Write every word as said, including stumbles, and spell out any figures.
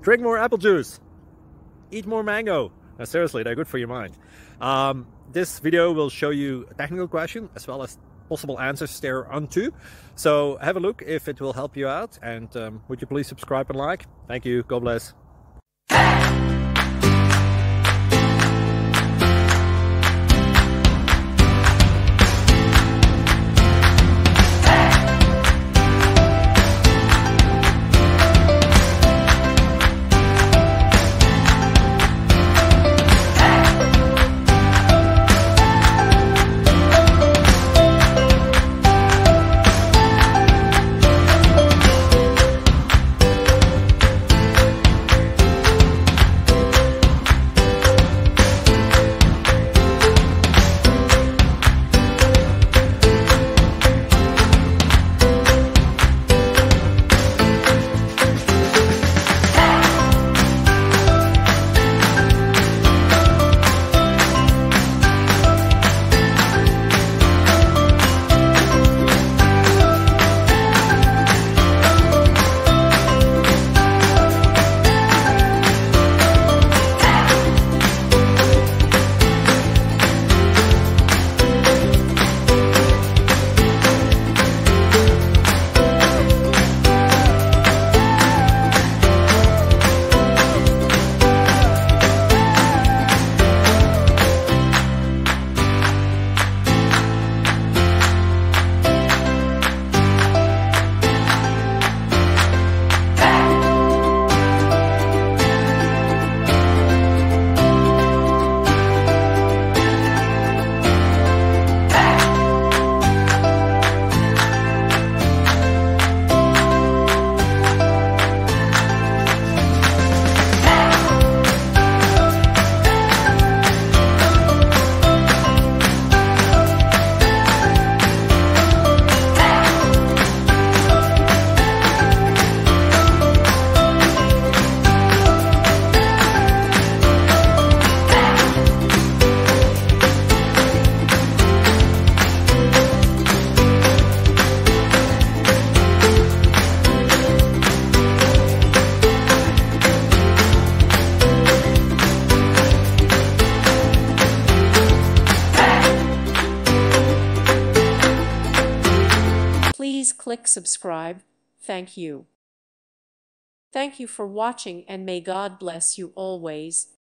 Drink more apple juice. Eat more mango. No, seriously, they're good for your mind. Um, this video will show you a technical question as well as possible answers thereunto. So have a look if it will help you out, and um, would you please subscribe and like? Thank you. God bless. Please click subscribe. Thank you. Thank you for watching, and may God bless you always.